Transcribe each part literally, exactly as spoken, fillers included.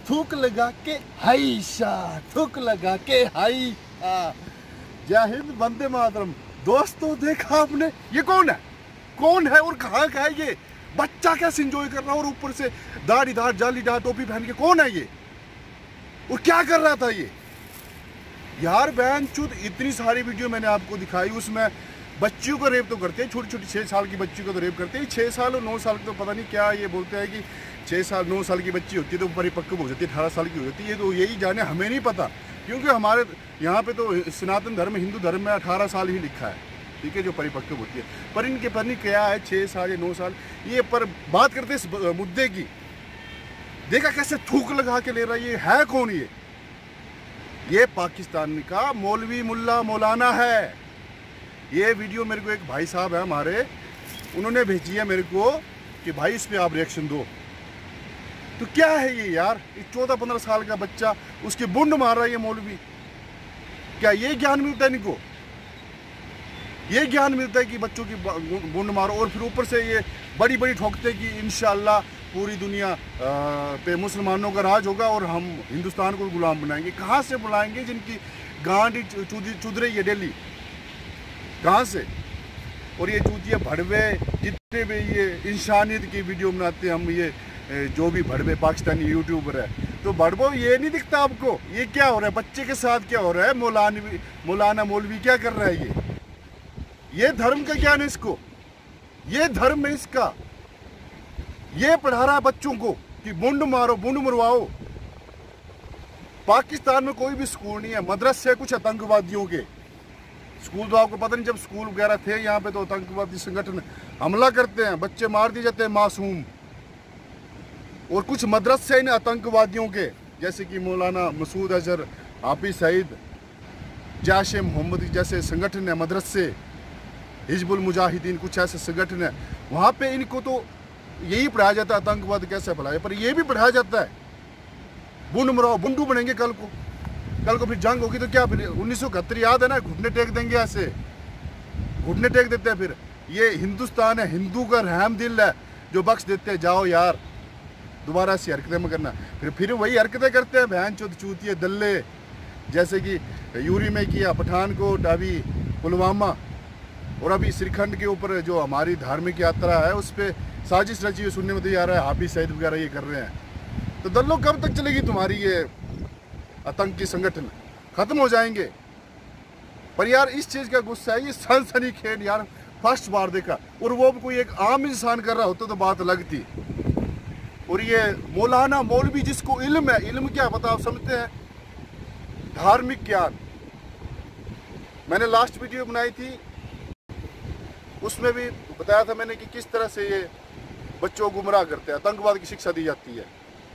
थूक लगा के हाई शाह, थूक लगा के हाई शाह। जय हिंद, वंदे मातरम। दोस्तों देखा आपने, ये कौन है, कौन है और कहाँ का है ये बच्चा? कैसे एंजॉय कर रहा है और ऊपर से दाढ़ी दाढ़ जालीदार टोपी पहन के, कौन है ये और क्या कर रहा था ये? यार बहन चुद, इतनी सारी वीडियो मैंने आपको दिखाई, उसमें बच्चियों को रेप तो करते हैं, छोटी छोटी छः साल की बच्ची को तो रेप करते हैं। छः साल और नौ साल तो पता नहीं क्या ये बोलते हैं कि छः साल नौ साल की बच्ची होती है तो परिपक्व हो जाती है, अठारह साल की हो जाती है। ये तो यही जाने, हमें नहीं पता, क्योंकि हमारे यहाँ पे तो सनातन धर्म, हिंदू धर्म में अठारह साल ही लिखा है, ठीक है, जो परिपक्व होती है। पर इनके पर नहीं क्या है, छः साल या नौ साल ये। पर बात करते इस मुद्दे की, देखा कैसे थूक लगा के ले रहा है। ये है कौन? ये ये पाकिस्तान का मौलवी मुल्ला मौलाना है। ये वीडियो मेरे को एक भाई साहब है हमारे, उन्होंने भेजी है मेरे को कि भाई इस पे आप रिएक्शन दो। तो क्या है ये यार, एक चौदह पंद्रह साल का बच्चा उसके बुंड मार रहा है ये मौलवी। क्या ये ज्ञान मिलता है इनको? ये ज्ञान मिलता है कि बच्चों की बुंड मारो और फिर ऊपर से ये बड़ी बड़ी ठोकते कि इंशाल्लाह पूरी दुनिया पे मुसलमानों का राज होगा और हम हिंदुस्तान को गुलाम बनाएंगे। कहाँ से बुलाएंगे जिनकी गांड चुद रही है डेली, कहाँ से? और ये चूतिया भड़वे जितने भी ये इंसानियत की वीडियो बनाते हैं हम, ये जो भी भड़वे पाकिस्तानी यूट्यूबर है, तो भड़वो ये नहीं दिखता आपको ये क्या हो रहा है? बच्चे के साथ क्या हो रहा है? मौलानवी मौलाना मौलवी क्या कर रहा है? ये ये धर्म का ज्ञान है इसको, ये धर्म है इसका। ये पढ़ा रहा है बच्चों को कि बुंड मारो, बुंड मरवाओ। पाकिस्तान में कोई भी स्कूल नहीं है, मदरसे कुछ आतंकवादियों के स्कूल। तो आपको पता नहीं, जब स्कूल वगैरह थे यहाँ पे तो आतंकवादी संगठन हमला करते हैं, बच्चे मार दिए जाते हैं मासूम। और कुछ मदरसे इन आतंकवादियों के, जैसे कि मौलाना मसूद अजहर, हाफिज सईद, जैश ए मोहम्मद जैसे संगठन है, मदरसे, हिजबुल मुजाहिदीन, कुछ ऐसे संगठन है, वहाँ पे इनको तो यही पढ़ाया जाता है आतंकवाद कैसे फैलाए। पर ये भी पढ़ाया जाता है बुंड मराओ, बुंडू बनेंगे कल को। कल को फिर जंग होगी तो क्या, फिर उन्नीस सौ इकहत्तर याद है ना, घुटने टेक देंगे, ऐसे घुटने टेक देते हैं। फिर ये हिंदुस्तान है, हिंदू का रहम दिल है जो बख्श देते हैं। जाओ यार, दोबारा ऐसी हरकतें में करना। फिर फिर वही हरकतें करते हैं बहन चौथ चूतिए दल्ले, जैसे कि यूरी में किया, पठानकोट, अभी पुलवामा, और अभी श्रीखंड के ऊपर जो हमारी धार्मिक यात्रा है उस पर साजिश रची हुई सुनने में तो आ रहा है, हाफिज सईद वगैरह ये कर रहे हैं। तो दल्लो कब तक चलेगी तुम्हारी ये आतंकी संगठन? खत्म हो जाएंगे। पर यार इस चीज़ का गुस्सा है, ये सनसनीखेज यार फर्स्ट बार देखा, और वो भी कोई एक आम इंसान कर रहा होता तो बात अलग थी। और ये मौलाना मौलवी जिसको इल्म है, इल्म क्या पता आप समझते हैं, धार्मिक ज्ञान। मैंने लास्ट वीडियो बनाई थी, उसमें भी बताया था मैंने कि किस तरह से ये बच्चों को गुमराह करते हैं, आतंकवाद की शिक्षा दी जाती है।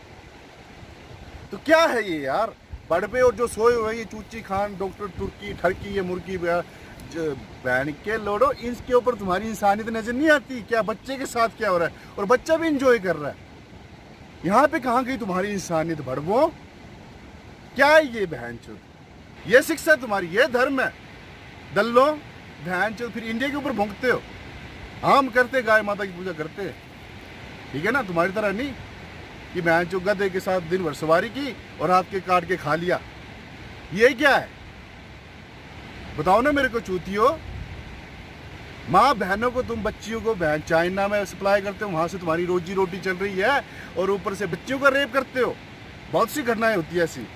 तो क्या है ये यार, बड़बे और जो सोए हुए ये चूची खान, डॉक्टर तुर्की, ठरकी, ये मुर्गी बहन के लोड़ो, इसके ऊपर तुम्हारी इंसानियत नजर नहीं आती? क्या बच्चे के साथ क्या हो रहा है? और बच्चा भी इंजॉय कर रहा है। यहाँ पे कहाँ गई तुम्हारी इंसानियत भड़वो? क्या है ये बहन चो? ये शिक्षा तुम्हारी, ये धर्म है दल्लो बहन चो। फिर इंडिया के ऊपर भोंकते हो। हम करते, गाय माता की पूजा करते, ठीक है ना, तुम्हारी तरह नहीं कि बहन चो गधे के साथ दिन भर सवारी की और हाथ के काट के खा लिया। ये क्या है बताओ ना मेरे को चूतियो। माँ बहनों को, तुम बच्चियों को बहन चाइना में सप्लाई करते हो, वहाँ से तुम्हारी रोजी रोटी चल रही है, और ऊपर से बच्चियों का रेप करते हो। बहुत सी घटनाएं होती है ऐसी।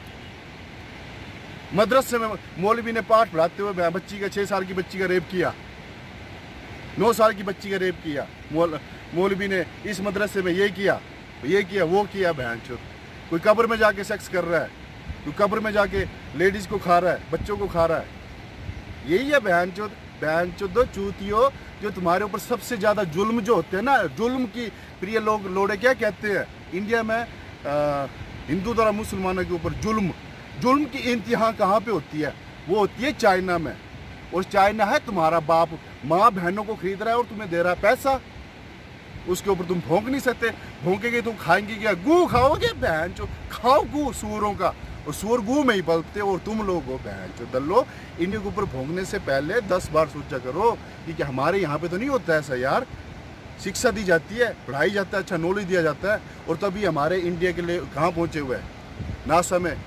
मदरसे में मौलवी ने पाठ पढ़ाते हुए बच्ची का, छः साल की बच्ची का रेप किया, नौ साल की बच्ची का रेप किया। मौल मौलवी ने इस मदरसे में ये किया, ये किया, वो किया। बहन चो, कोई कब्र में जाके सेक्स कर रहा है, कोई कब्र में जाके लेडीज़ को खा रहा है, बच्चों को खा रहा है। यही है बहन चो, बहन चो दो चूतियो, जो तुम्हारे ऊपर सबसे ज़्यादा जुल्म जो होते हैं ना, जुल्म की प्रिय लोग लोड़े क्या कहते हैं इंडिया में, आ, हिंदू द्वारा मुसलमानों के ऊपर जुल्म, जुल्म की इंतहा कहाँ पे होती है? वो होती है चाइना में। और चाइना है तुम्हारा बाप, माँ बहनों को खरीद रहा है और तुम्हें दे रहा है पैसा, उसके ऊपर तुम भोंक नहीं सकते। भोंकेगे तुम खाएंगे क्या? गू खाओगे बहन चो, खाओ गू सूरों का, और सूर गू में ही पलते और तुम लोग हो बहन चो दल्लो। इंडिया के ऊपर भोंकने से पहले दस बार सोचा करो कि क्या हमारे यहाँ पे तो नहीं होता ऐसा यार। शिक्षा दी जाती है, पढ़ाई जाता है, अच्छा नॉलेज दिया जाता है, और तभी हमारे इंडिया के लिए कहाँ पहुँचे हुए हैं। नासा में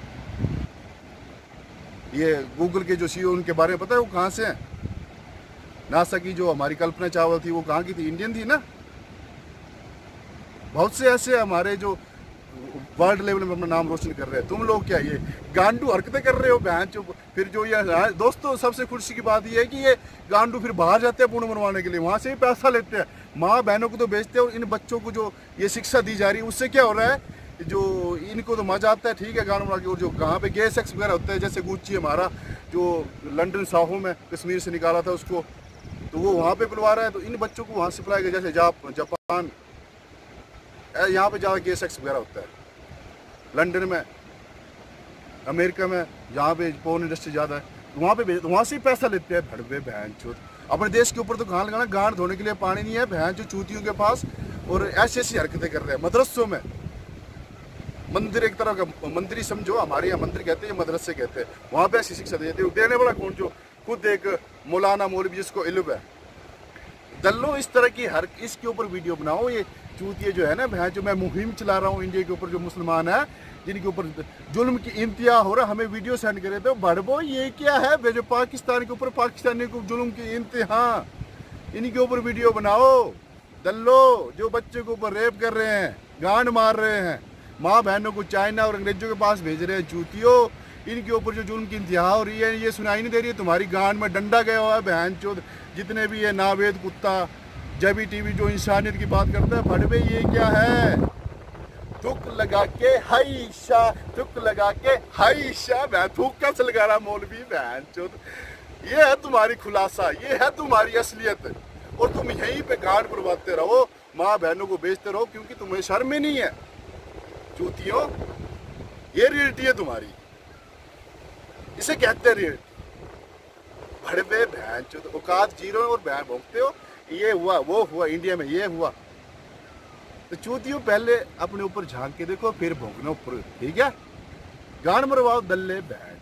ये गूगल के जो सीईओ उनके बारे में पता है वो कहाँ से हैं? नासा की जो हमारी कल्पना चावला थी वो कहाँ की थी? इंडियन थी ना। बहुत से ऐसे हमारे जो वर्ल्ड लेवल में अपना नाम रोशन कर रहे हैं। तुम लोग क्या ये गांडू हरकतें कर रहे हो बहन चो। फिर जो ये दोस्तों सबसे खुशी की बात ये है कि ये गांडू फिर बाहर जाते हैं पूर्ण बनवाने के लिए, वहाँ से भी पैसा लेते हैं, माँ बहनों को तो बेचते हैं। और इन बच्चों को जो ये शिक्षा दी जा रही है उससे क्या हो रहा है, जो इनको तो मजा आता है ठीक है गाना बना के। और जो कहाँ पे गे सेक्स वगैरह होता है, जैसे गुच्ची हमारा जो लंदन साहो में कश्मीर से निकाला था उसको, तो वो वहाँ पे पिलवा रहा है। तो इन बच्चों को वहाँ से पिलाएगा, जैसे जाप जापान यहाँ पे ज़्यादा गे सेक्स वगैरह होता है, लंदन में अमेरिका में जहाँ पे पोर्न इंडस्ट्री ज़्यादा है वहाँ पे वहाँ से ही पैसा लेते हैं भड़वे बहन चोत। अपने देश के ऊपर तो कहाँ लगाना, गांड धोने के लिए पानी नहीं है बहन जो चूतियों के पास। और ऐसी ऐसी हरकतें कर रहे हैं मदरसों में। मंदिर एक तरह का मंदिर ही समझो, हमारे यहाँ मंदिर कहते हैं, मदरसे कहते हैं, वहाँ पे ऐसी शिक्षा देते हैं। देने वाला कौन? जो खुद एक मौलाना मौलवी जिसको इल्म है। दल्लो इस तरह की हर इसके ऊपर वीडियो बनाओ। ये चूतिए जो है ना बहन जो मैं मुहिम चला रहा हूँ इंडिया के ऊपर, जो मुसलमान है जिनके ऊपर जुल्म की इंतहा हो रहा, हमें वीडियो सेंड करे तो बड़बो ये क्या है, जो पाकिस्तान के ऊपर पाकिस्तानी को जुल्म की इंतहा, इनके ऊपर वीडियो बनाओ। दल्लो जो बच्चे के ऊपर रेप कर रहे हैं, गांड मार रहे हैं, माँ बहनों को चाइना और अंग्रेजों के पास भेज रहे हैं, चूतियों इनके ऊपर जो जुल्म की इंतहा हो रही है ये सुनाई नहीं दे रही है? तुम्हारी गांड में डंडा गया हुआ है बहन चोद। जितने भी ये नावेद कुत्ता जबी टीवी जो इंसानियत की बात करता है, भड़वे ये क्या है? थूक लगा के हाईशा, थूक लगा के हाईशा, मैं थूक कैसे लगा रहा मौलवी बहन चोद। ये है तुम्हारी खुलासा, ये है तुम्हारी असलियत। और तुम यहीं पे गांड बुलवाते रहो, माँ बहनों को बेचते रहो, क्योंकि तुम्हें शर्म ही नहीं है चूतियों। ये रियलिटी है तुम्हारी, इसे कहते हैं रियलिटी। भड़वे बहन चोद, औकात जीरो और बहन भोंकते हो। ये हुआ वो हुआ इंडिया में, ये हुआ। तो चूतियों पहले अपने ऊपर झांक के देखो, फिर भोंकना ऊपर, ठीक है? गांड मरवाओ दल्ले बहन।